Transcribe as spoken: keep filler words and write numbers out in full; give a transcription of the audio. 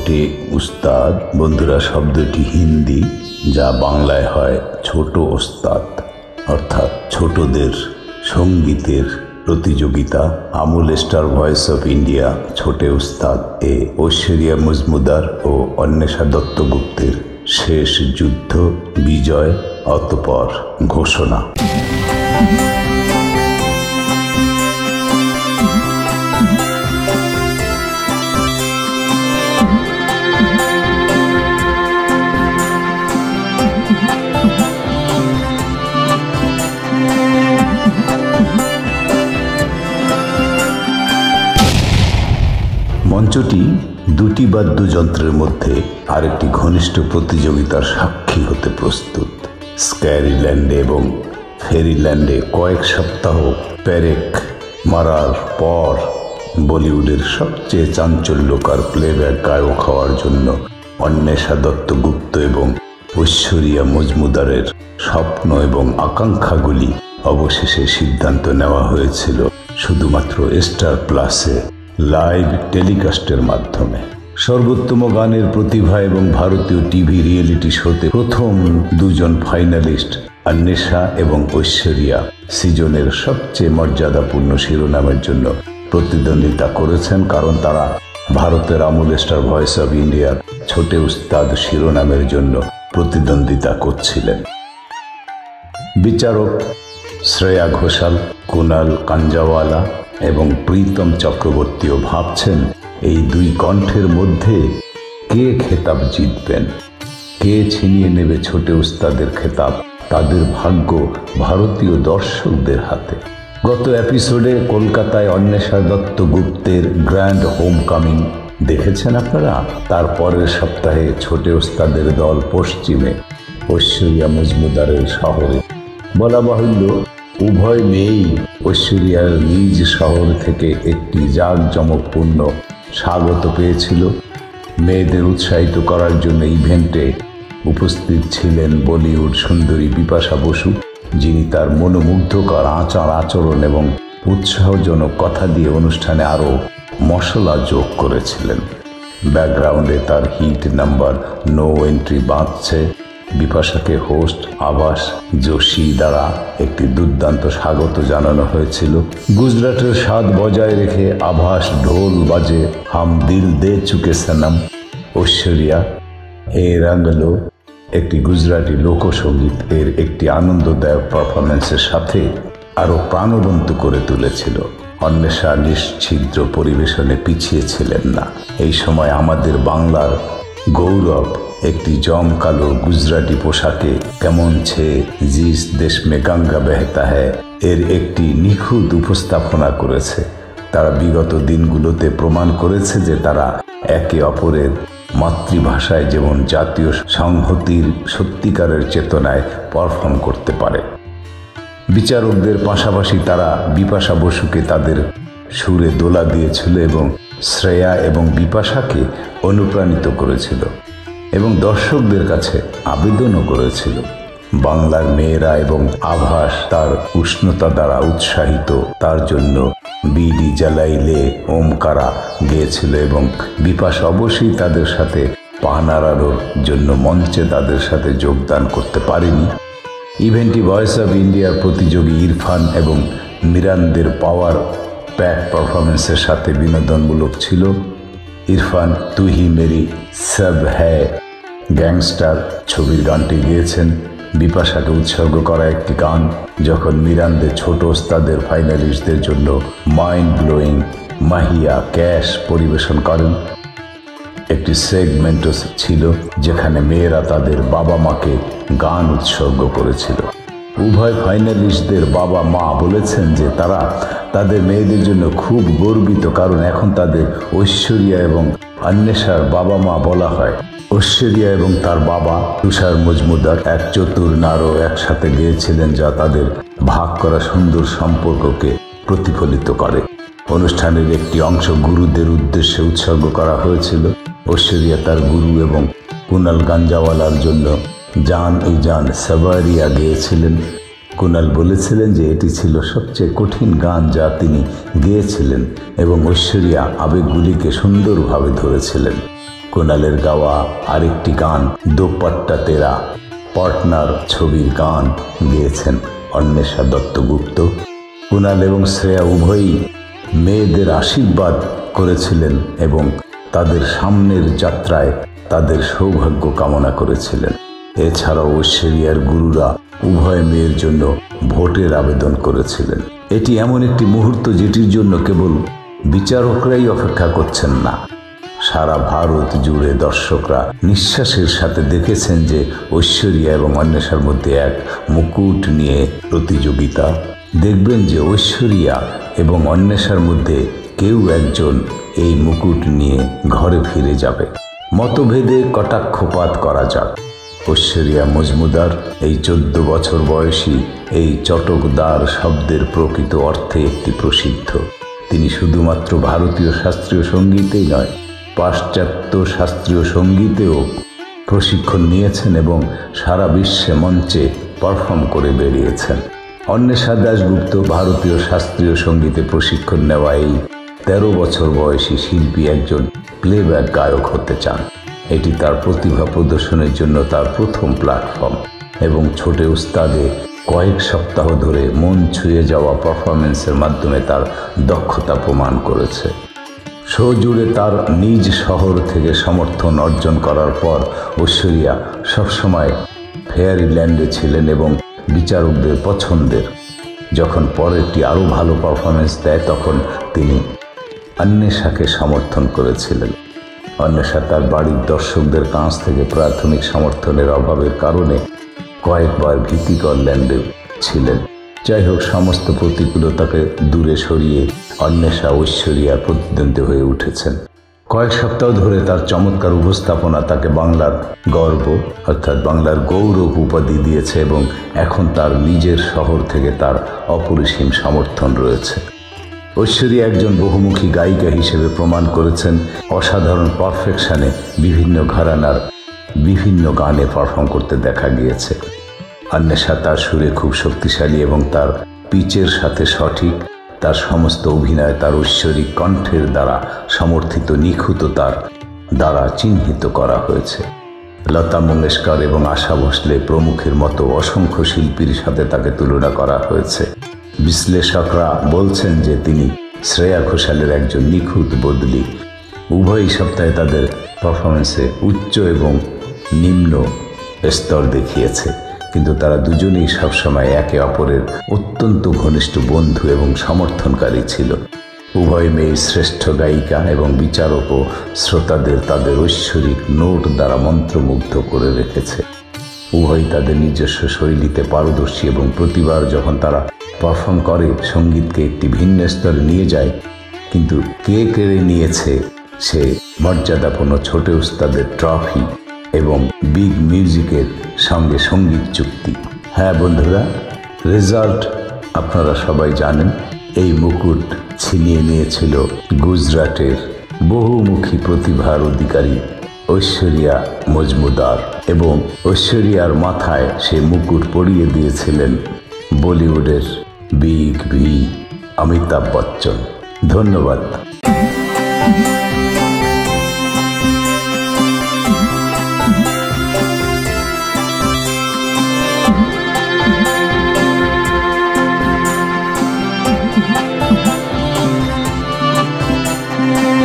ছোটে উস্তাদ বন্ধুরা শব্দটি হিন্দি, যা বাংলায় হয় ছোট ওস্তাদ, অর্থাৎ ছোটদের সঙ্গীতের প্রতিযোগিতা। Amul star voice of India Chhote Ustad এ ঐশ্বরিয়া মজুমদার ও অন্বেষা দত্তগুপ্তের শেষ যুদ্ধ, বিজয়, অতঃপর ঘোষণা। মঞ্চটি দুটি বাদ্যযন্ত্রের মধ্যে আরেকটি ঘনিষ্ঠ প্রতিযোগিতার সাক্ষী হতে প্রস্তুত। স্ক্যারিল্যান্ডে এবং ফেরিল্যান্ডে কয়েক সপ্তাহ প্যারেক মারার পর বলিউডের সবচেয়ে চাঞ্চল্যকর প্লেব্যাক গায়ক হওয়ার জন্য অন্বেষা দত্তগুপ্ত এবং ঐশ্বরিয়া মজুমদারের স্বপ্ন এবং আকাঙ্ক্ষাগুলি অবশেষে সিদ্ধান্ত নেওয়া হয়েছিল শুধুমাত্র স্টার প্লাসে লাইভ টেলিকাস্টের মাধ্যমে। সর্বোত্তম গানের প্রতিভা এবং ভারতীয় টিভি রিয়েলিটি শোতে প্রথম দুজন ফাইনালিস্ট অন্বেষা এবং ঐশ্বরিয়া সিজনের সবচেয়ে মর্যাদাপূর্ণ শিরোনামের জন্য প্রতিদ্বন্দ্বিতা করেছেন, কারণ তারা ভারতের আমুল স্টার ভয়েস অফ ইন্ডিয়ার ছোটে উস্তাদ শিরোনামের জন্য প্রতিদ্বন্দ্বিতা করছিলেন। বিচারক শ্রেয়া ঘোষাল, কুনাল কাঞ্জাওয়ালা এবং প্রীতম চক্রবর্তীও ভাবছেন এই দুই কণ্ঠের মধ্যে কে খেতাব জিতবেন, কে ছিনিয়ে নেবে ছোটে উস্তাদের খেতাব। তাদের ভাগ্য ভারতীয় দর্শকদের হাতে। গত এপিসোডে কলকাতায় অন্বেষা দত্তগুপ্তের গ্র্যান্ড হোম কামিং দেখেছেন আপনারা। তার পরের সপ্তাহে ছোটে উস্তাদের দল পশ্চিমে ঐশ্বরিয়া মজুমদারের শহরে। বলা বাহুল্য, উভয় মেয়েই ঐশ্বরিয়ার নিজ শহর থেকে একটি জাঁকজমকপূর্ণ স্বাগত পেয়েছিল। মেয়েদের উৎসাহিত করার জন্য ইভেন্টে উপস্থিত ছিলেন বলিউড সুন্দরী বিপাশা বসু, যিনি তার মনোমুগ্ধকর আচার আচরণ এবং উৎসাহজনক কথা দিয়ে অনুষ্ঠানে আরও মশলা যোগ করেছিলেন। ব্যাকগ্রাউন্ডে তার হিট নাম্বার নো এন্ট্রি বাজছে। বিপাশাকে হোস্ট আভাস যোশী দ্বারা একটি দুর্দান্ত স্বাগত জানানো হয়েছিল। গুজরাটের স্বাদ বজায় রেখে আভাস ঢোল বাজে হাম দিল দে চুকে সনম। ঐশ্বরিয়া এ রঙলো একটি গুজরাটি লোকসঙ্গীত এর একটি আনন্দদায়ক পারফরমেন্সের সাথে আরও প্রাণবন্ত করে তুলেছিল। অন্বেষা নিশ্ছিদ্র পরিবেশনে পিছিয়ে ছিলেন না। এই সময় আমাদের বাংলার গৌরব একটি জমকালো গুজরাটি পোশাকে কেমন ছে জিস দেশ মে গঙ্গা বেহতা হ্যায় এর একটি নিখুঁত উপস্থাপনা করেছে। তারা বিগত দিনগুলোতে প্রমাণ করেছে যে তারা একে অপরের মাতৃভাষায় যেমন জাতীয় সংহতির সত্যিকারের চেতনায় পারফর্ম করতে পারে। বিচারকদের পাশাপাশি তারা বিপাশা বসুকে তাদের সুরে দোলা দিয়েছিল এবং শ্রেয়া এবং বিপাশাকে অনুপ্রাণিত করেছিল এবং দর্শকদের কাছে আবেদনও করেছিল। বাংলার মেয়েরা এবং আভাস তার উষ্ণতা দ্বারা উৎসাহিত তার জন্য বিডি জ্বালাইলে ওমকারা গিয়েছিল এবং বিপাশা অবশ্যই তাদের সাথে পা নাড়ানোর জন্য মঞ্চে তাদের সাথে যোগদান করতে পারেনি। ইভেন্টটি ভয়েস অফ ইন্ডিয়ার প্রতিযোগী ইরফান এবং মিরানদের পাওয়ার প্যাক পারফরমেন্সের সাথে বিনোদনমূলক ছিল। ইরফান তুহি মেরি সব হ্যায় গ্যাংস্টার ছবির গানটি গেয়েছেন। বিপাশাকে উৎসর্গ করা একটি গান যখন মিরানদের ছোট ওস্তাদের ফাইনালিস্টদের জন্য মাইন্ড ব্লোয়িং মাহিয়া ক্যাশ পরিবেশন করেন। একটি সেগমেন্টও ছিল যেখানে মেয়েরা তাদের বাবা মাকে গান উৎসর্গ করেছিল। উভয় ফাইনালিস্টদের বাবা মা বলেছেন যে তারা তাদের মেয়েদের জন্য খুব গর্বিত, কারণ এখন তাদের ঐশ্বরিয়া এবং অন্বেষার বাবা মা বলা হয়। ঐশ্বরিয়া এবং তার বাবা তুষার মজুমদার এক চতুর নারও একসাথে গিয়েছিলেন, যা তাদের ভাগ করা সুন্দর সম্পর্ককে প্রতিফলিত করে। অনুষ্ঠানের একটি অংশ গুরুদের উদ্দেশ্যে উৎসর্গ করা হয়েছিল। ঐশ্বরিয়া তার গুরু এবং কুনাল গাঞ্জাওয়ালার জন্য জান ই জান সাভারিয়া গেয়েছিলেন। কুনাল বলেছিলেন যে এটি ছিল সবচেয়ে কঠিন গান যা তিনি গেয়েছিলেন এবং ঐশ্বরিয়া আবেগগুলিকে সুন্দরভাবে ধরেছিলেন। কুণালের গাওয়া আরেকটি গান দোপাট্টা তেরা পার্টনার ছবির গান গেয়েছেন অন্বেষা দত্তগুপ্ত। কুণাল এবং শ্রেয়া উভয়ই মেয়েদের আশীর্বাদ করেছিলেন এবং তাদের সামনের যাত্রায় তাদের সৌভাগ্য কামনা করেছিলেন। এছাড়াও ঐশ্বরিয়ার গুরুরা উভয় মেয়ের জন্য ভোটের আবেদন করেছিলেন। এটি এমন একটি মুহূর্ত যেটির জন্য কেবল বিচারকরাই অপেক্ষা করছেন না, সারা ভারত জুড়ে দর্শকরা নিঃশ্বাসের সাথে দেখেছেন যে ঐশ্বরিয়া এবং অন্বেষার মধ্যে এক মুকুট নিয়ে প্রতিযোগিতা। দেখবেন যে ঐশ্বরিয়া এবং অন্বেষার মধ্যে কেউ একজন এই মুকুট নিয়ে ঘরে ফিরে যাবে। মতভেদে কটাক্ষপাত করা যাক। ঐশ্বরিয়া মজুমদার এই চোদ্দ বছর বয়সী এই চটকদার শব্দের প্রকৃত অর্থে একটি প্রসিদ্ধ। তিনি শুধুমাত্র ভারতীয় শাস্ত্রীয় সঙ্গীতেই নয়, পাশ্চাত্য শাস্ত্রীয় সঙ্গীতেও প্রশিক্ষণ নিয়েছেন এবং সারা বিশ্বে মঞ্চে পারফর্ম করে বেরিয়েছেন। অন্বেষা দাশগুপ্ত ভারতীয় শাস্ত্রীয় সঙ্গীতে প্রশিক্ষণ নেওয়া এই তেরো বছর বয়সী শিল্পী একজন প্লেব্যাক গায়ক হতে চান। এটি তার প্রতিভা প্রদর্শনের জন্য তার প্রথম প্ল্যাটফর্ম এবং ছোটে উস্তাদে কয়েক সপ্তাহ ধরে মন ছুঁয়ে যাওয়া পারফরমেন্সের মাধ্যমে তার দক্ষতা প্রমাণ করেছে। শো জুড়ে তার নিজ শহর থেকে সমর্থন অর্জন করার পর ঐশ্বরিয়া সবসময় ফেয়ারিল্যান্ডে ছিলেন এবং বিচারকদের পছন্দের। যখন পরেরটি আরও ভালো পারফরমেন্স দেয় তখন তিনি অন্বেষাকে সমর্থন করেছিলেন। অন্বেষা তার বাড়ির দর্শকদের কাছ থেকে প্রাথমিক সমর্থনের অভাবের কারণে কয়েকবার ভীতিকর ল্যান্ডে ছিলেন। যাই হোক, সমস্ত প্রতিকূলতাকে দূরে সরিয়ে অন্বেষা ঐশ্বরিয়ার প্রতিদ্বন্দ্বী হয়ে উঠেছেন। কয়েক সপ্তাহ ধরে তার চমৎকার উপস্থাপনা তাকে বাংলার গর্ব অর্থাৎ বাংলার গৌরব উপাধি দিয়েছে এবং এখন তার নিজের শহর থেকে তার অপরিসীম সমর্থন রয়েছে। ঐশ্বরিয়া একজন বহুমুখী গায়িকা হিসেবে প্রমাণ করেছেন। অসাধারণ পারফেকশনে বিভিন্ন ঘরানার বিভিন্ন গানে পারফর্ম করতে দেখা গিয়েছে। অন্বেষা তার সুরে খুব শক্তিশালী এবং তার পিচের সাথে সঠিক। তার সমস্ত অভিনয় তার ঐশ্বরিক কণ্ঠের দ্বারা সমর্থিত, নিখুঁততার দ্বারা চিহ্নিত করা হয়েছে। লতা মঙ্গেশকর এবং আশা ভোসলে প্রমুখের মতো অসংখ্য শিল্পীর সাথে তাকে তুলনা করা হয়েছে। বিশ্লেষকরা বলছেন যে তিনি শ্রেয়া ঘোষালের একজন নিখুঁত বদলি। উভয় সপ্তাহে তাদের পারফরমেন্সে উচ্চ এবং নিম্ন স্তর দেখিয়েছে, কিন্তু তারা দুজনেই সবসময় একে অপরের অত্যন্ত ঘনিষ্ঠ বন্ধু এবং সমর্থনকারী ছিল। উভয় মেয়ে শ্রেষ্ঠ গায়িকা এবং বিচারক ও শ্রোতাদের তাদের ঐশ্বরিক নোট দ্বারা মন্ত্রমুগ্ধ করে রেখেছে। উভয় তাদের নিজস্ব শৈলীতে পারদর্শী এবং প্রতিবার যখন তারা পারফর্ম করে সঙ্গীতকে একটি ভিন্ন স্তরে নিয়ে যায়। কিন্তু কে কেড়ে নিয়েছে সে মর্যাদাপূর্ণ ছোট উস্তাদের ট্রফি এবং বিগ মিউজিকের সঙ্গে সঙ্গীত চুক্তি। হ্যাঁ বন্ধুরা, রেজাল্ট আপনারা সবাই জানেন। এই মুকুট ছিনিয়ে নিয়েছিল গুজরাটের বহুমুখী প্রতিভার অধিকারী ঐশ্বরিয়া মজুমদার এবং ঐশ্বরিয়ার মাথায় সেই মুকুট পরিয়ে দিয়েছিলেন বলিউডের বিগ ভি অমিতাভ বচ্চন। ধন্যবাদ। Mm-hmm.